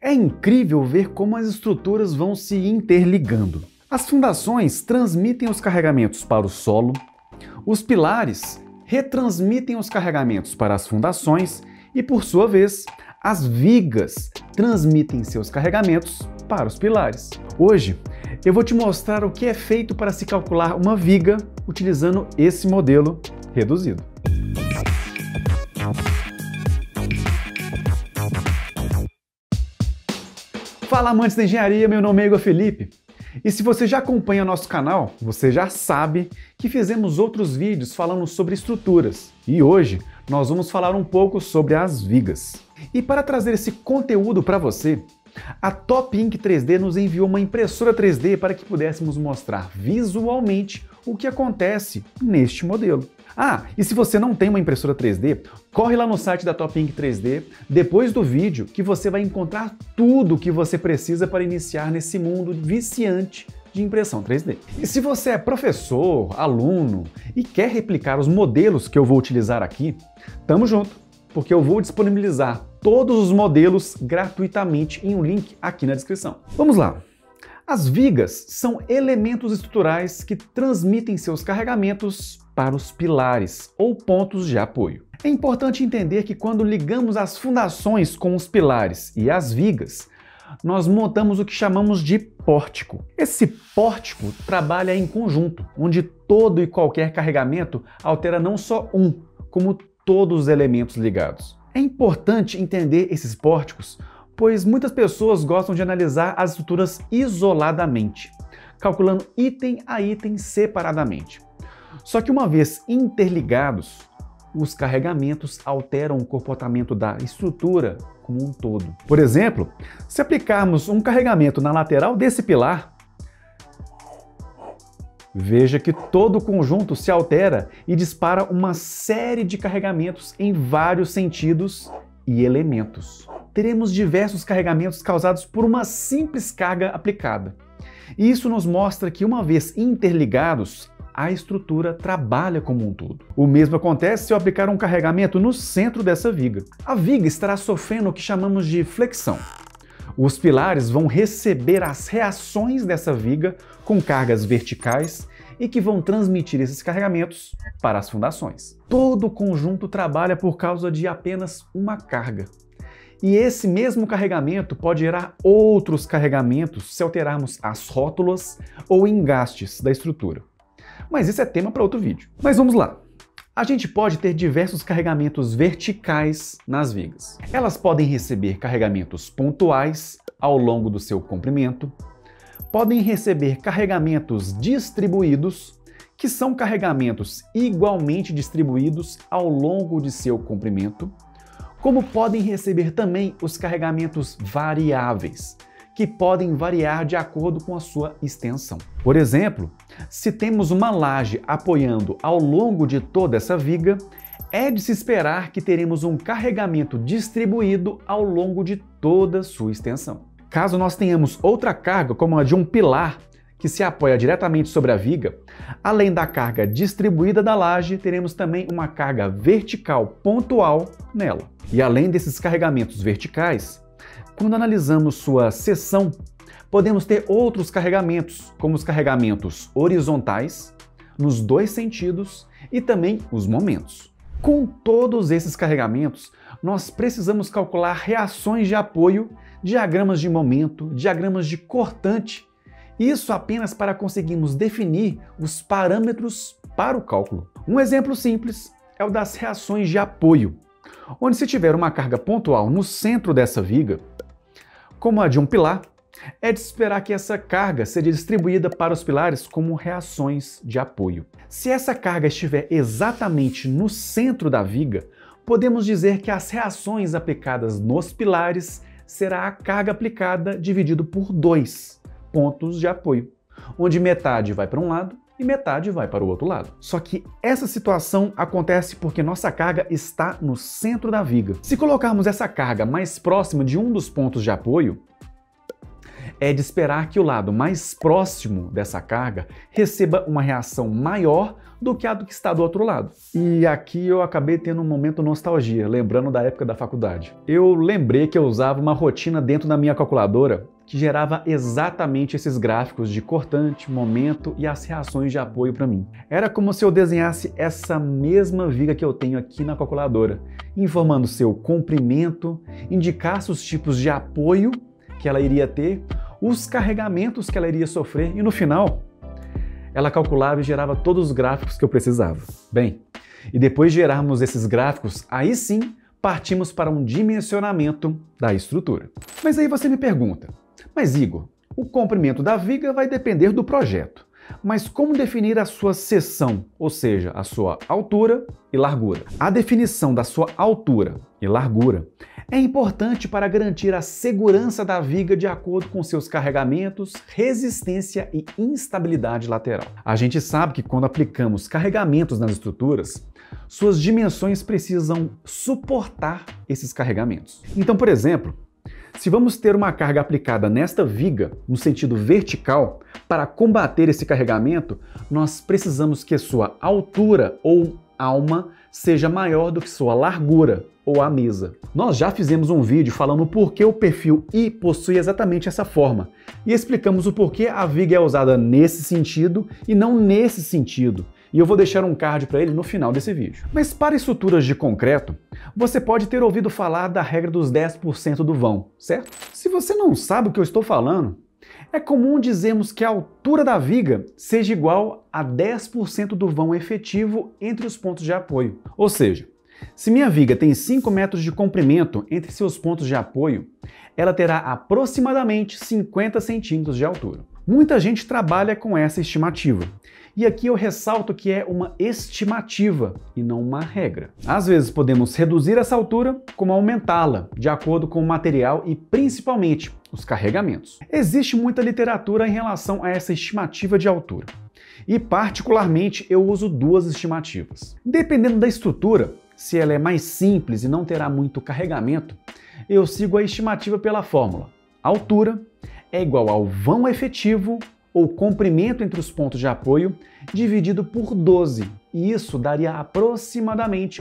É incrível ver como as estruturas vão se interligando. As fundações transmitem os carregamentos para o solo, os pilares retransmitem os carregamentos para as fundações e, por sua vez, as vigas transmitem seus carregamentos para os pilares. Hoje, eu vou te mostrar o que é feito para se calcular uma viga utilizando esse modelo reduzido. Fala, amantes da engenharia, meu nome é Igor Felipe. E se você já acompanha nosso canal, você já sabe que fizemos outros vídeos falando sobre estruturas. E hoje nós vamos falar um pouco sobre as vigas. E para trazer esse conteúdo para você, a Top Ink 3D nos enviou uma impressora 3D para que pudéssemos mostrar visualmente o que acontece neste modelo. Ah, e se você não tem uma impressora 3D, corre lá no site da Top Ink 3D, depois do vídeo, que você vai encontrar tudo o que você precisa para iniciar nesse mundo viciante de impressão 3D. E se você é professor, aluno e quer replicar os modelos que eu vou utilizar aqui, tamo junto, porque eu vou disponibilizar todos os modelos gratuitamente em um link aqui na descrição. Vamos lá! As vigas são elementos estruturais que transmitem seus carregamentos para os pilares ou pontos de apoio. É importante entender que quando ligamos as fundações com os pilares e as vigas, nós montamos o que chamamos de pórtico. Esse pórtico trabalha em conjunto, onde todo e qualquer carregamento altera não só um, como todos os elementos ligados. É importante entender esses pórticos, pois muitas pessoas gostam de analisar as estruturas isoladamente, calculando item a item separadamente. Só que uma vez interligados, os carregamentos alteram o comportamento da estrutura como um todo. Por exemplo, se aplicarmos um carregamento na lateral desse pilar, veja que todo o conjunto se altera e dispara uma série de carregamentos em vários sentidos e elementos. Teremos diversos carregamentos causados por uma simples carga aplicada. E isso nos mostra que, uma vez interligados, a estrutura trabalha como um todo. O mesmo acontece se eu aplicar um carregamento no centro dessa viga. A viga estará sofrendo o que chamamos de flexão. Os pilares vão receber as reações dessa viga com cargas verticais e que vão transmitir esses carregamentos para as fundações. Todo o conjunto trabalha por causa de apenas uma carga. E esse mesmo carregamento pode gerar outros carregamentos se alterarmos as rótulas ou engastes da estrutura. Mas isso é tema para outro vídeo. Mas vamos lá. A gente pode ter diversos carregamentos verticais nas vigas. Elas podem receber carregamentos pontuais ao longo do seu comprimento, podem receber carregamentos distribuídos, que são carregamentos igualmente distribuídos ao longo de seu comprimento, como podem receber também os carregamentos variáveis, que podem variar de acordo com a sua extensão. Por exemplo, se temos uma laje apoiando ao longo de toda essa viga, é de se esperar que teremos um carregamento distribuído ao longo de toda a sua extensão. Caso nós tenhamos outra carga, como a de um pilar, que se apoia diretamente sobre a viga, além da carga distribuída da laje, teremos também uma carga vertical pontual nela. E além desses carregamentos verticais, quando analisamos sua seção, podemos ter outros carregamentos, como os carregamentos horizontais, nos dois sentidos, e também os momentos. Com todos esses carregamentos, nós precisamos calcular reações de apoio, diagramas de momento, diagramas de cortante, isso apenas para conseguirmos definir os parâmetros para o cálculo. Um exemplo simples é o das reações de apoio, onde se tiver uma carga pontual no centro dessa viga, como a de um pilar, é de esperar que essa carga seja distribuída para os pilares como reações de apoio. Se essa carga estiver exatamente no centro da viga, podemos dizer que as reações aplicadas nos pilares será a carga aplicada dividido por 2 pontos de apoio, onde metade vai para um lado e metade vai para o outro lado. Só que essa situação acontece porque nossa carga está no centro da viga. Se colocarmos essa carga mais próxima de um dos pontos de apoio, é de esperar que o lado mais próximo dessa carga receba uma reação maior do que a do que está do outro lado. E aqui eu acabei tendo um momento nostalgia, lembrando da época da faculdade. Eu lembrei que eu usava uma rotina dentro da minha calculadora que gerava exatamente esses gráficos de cortante, momento e as reações de apoio para mim. Era como se eu desenhasse essa mesma viga que eu tenho aqui na calculadora, informando seu comprimento, indicasse os tipos de apoio que ela iria ter, os carregamentos que ela iria sofrer e no final ela calculava e gerava todos os gráficos que eu precisava. Bem, e depois de gerarmos esses gráficos, aí sim partimos para um dimensionamento da estrutura. Mas aí você me pergunta, mas Igor, o comprimento da viga vai depender do projeto. Mas como definir a sua seção, ou seja, a sua altura e largura? A definição da sua altura e largura é importante para garantir a segurança da viga de acordo com seus carregamentos, resistência e instabilidade lateral. A gente sabe que quando aplicamos carregamentos nas estruturas, suas dimensões precisam suportar esses carregamentos. Então, por exemplo, se vamos ter uma carga aplicada nesta viga, no sentido vertical, para combater esse carregamento, nós precisamos que sua altura ou alma seja maior do que sua largura ou a mesa. Nós já fizemos um vídeo falando por que o perfil I possui exatamente essa forma e explicamos o porquê a viga é usada nesse sentido e não nesse sentido. E eu vou deixar um card para ele no final desse vídeo. Mas para estruturas de concreto, você pode ter ouvido falar da regra dos 10% do vão, certo? Se você não sabe o que eu estou falando, é comum dizermos que a altura da viga seja igual a 10% do vão efetivo entre os pontos de apoio. Ou seja, se minha viga tem 5 metros de comprimento entre seus pontos de apoio, ela terá aproximadamente 50 centímetros de altura. Muita gente trabalha com essa estimativa. E aqui eu ressalto que é uma estimativa e não uma regra. Às vezes podemos reduzir essa altura como aumentá-la, de acordo com o material e principalmente os carregamentos. Existe muita literatura em relação a essa estimativa de altura. E particularmente eu uso duas estimativas. Dependendo da estrutura, se ela é mais simples e não terá muito carregamento, eu sigo a estimativa pela fórmula. Altura é igual ao vão efetivo ou comprimento entre os pontos de apoio dividido por 12, e isso daria aproximadamente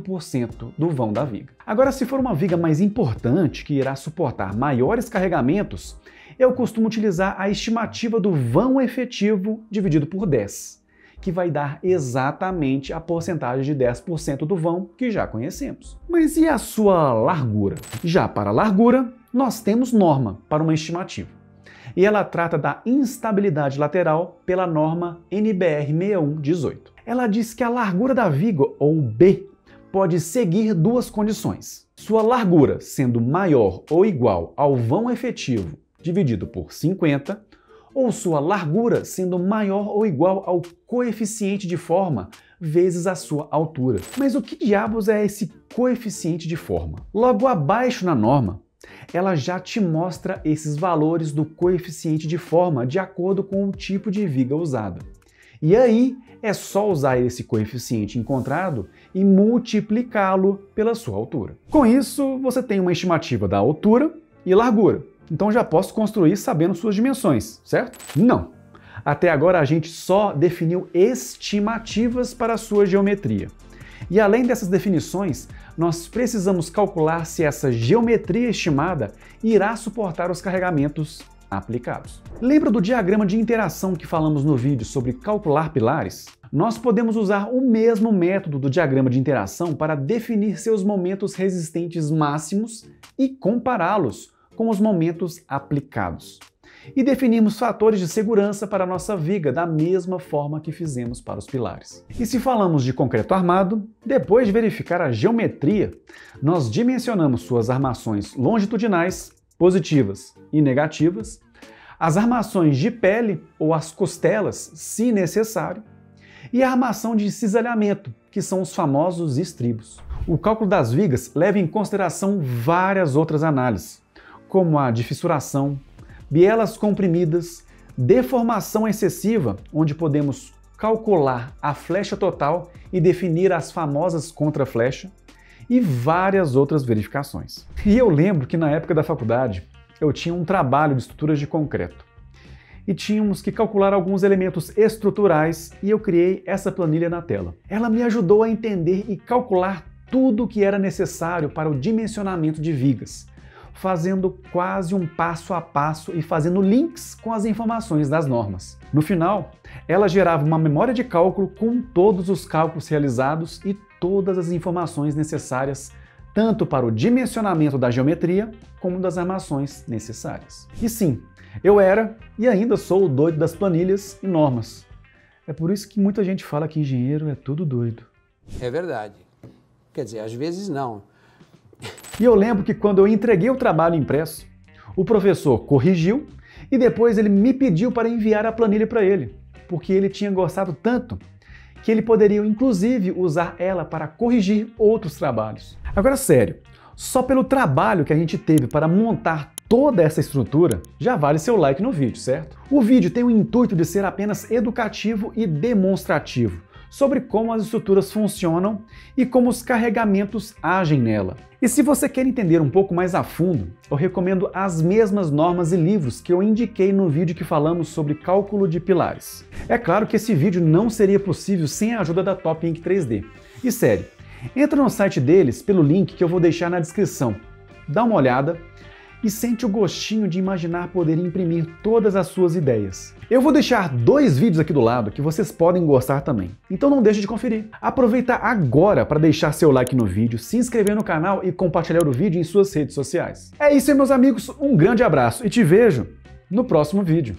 8% do vão da viga. Agora, se for uma viga mais importante, que irá suportar maiores carregamentos, eu costumo utilizar a estimativa do vão efetivo dividido por 10, que vai dar exatamente a porcentagem de 10% do vão que já conhecemos. Mas e a sua largura? Já para a largura, nós temos norma para uma estimativa. E ela trata da instabilidade lateral pela norma NBR 6118. Ela diz que a largura da viga, ou B, pode seguir duas condições. Sua largura sendo maior ou igual ao vão efetivo dividido por 50, ou sua largura sendo maior ou igual ao coeficiente de forma vezes a sua altura. Mas o que diabos é esse coeficiente de forma? Logo abaixo na norma, ela já te mostra esses valores do coeficiente de forma de acordo com o tipo de viga usada. E aí é só usar esse coeficiente encontrado e multiplicá-lo pela sua altura. Com isso, você tem uma estimativa da altura e largura. Então já posso construir sabendo suas dimensões, certo? Não! Até agora a gente só definiu estimativas para a sua geometria. E além dessas definições, nós precisamos calcular se essa geometria estimada irá suportar os carregamentos aplicados. Lembra do diagrama de interação que falamos no vídeo sobre calcular pilares? Nós podemos usar o mesmo método do diagrama de interação para definir seus momentos resistentes máximos e compará-los com os momentos aplicados. E definimos fatores de segurança para a nossa viga da mesma forma que fizemos para os pilares. E se falamos de concreto armado, depois de verificar a geometria, nós dimensionamos suas armações longitudinais, positivas e negativas, as armações de pele ou as costelas, se necessário, e a armação de cisalhamento, que são os famosos estribos. O cálculo das vigas leva em consideração várias outras análises, como a de fissuração, bielas comprimidas, deformação excessiva, onde podemos calcular a flecha total e definir as famosas contraflecha, e várias outras verificações. E eu lembro que na época da faculdade, eu tinha um trabalho de estruturas de concreto. E tínhamos que calcular alguns elementos estruturais e eu criei essa planilha na tela. Ela me ajudou a entender e calcular tudo o que era necessário para o dimensionamento de vigas, fazendo quase um passo a passo e fazendo links com as informações das normas. No final, ela gerava uma memória de cálculo com todos os cálculos realizados e todas as informações necessárias, tanto para o dimensionamento da geometria, como das armações necessárias. E sim, eu era e ainda sou o doido das planilhas e normas. É por isso que muita gente fala que engenheiro é tudo doido. É verdade. Quer dizer, às vezes não. E eu lembro que quando eu entreguei o trabalho impresso, o professor corrigiu e depois ele me pediu para enviar a planilha para ele, porque ele tinha gostado tanto que ele poderia inclusive usar ela para corrigir outros trabalhos. Agora sério, só pelo trabalho que a gente teve para montar toda essa estrutura, já vale seu like no vídeo, certo? O vídeo tem o intuito de ser apenas educativo e demonstrativo sobre como as estruturas funcionam e como os carregamentos agem nela. E se você quer entender um pouco mais a fundo, eu recomendo as mesmas normas e livros que eu indiquei no vídeo que falamos sobre cálculo de pilares. É claro que esse vídeo não seria possível sem a ajuda da Top Ink 3D. E sério, entra no site deles pelo link que eu vou deixar na descrição. Dá uma olhada e sente o gostinho de imaginar poder imprimir todas as suas ideias. Eu vou deixar 2 vídeos aqui do lado que vocês podem gostar também, então não deixe de conferir. Aproveita agora para deixar seu like no vídeo, se inscrever no canal e compartilhar o vídeo em suas redes sociais. É isso aí, meus amigos, um grande abraço e te vejo no próximo vídeo.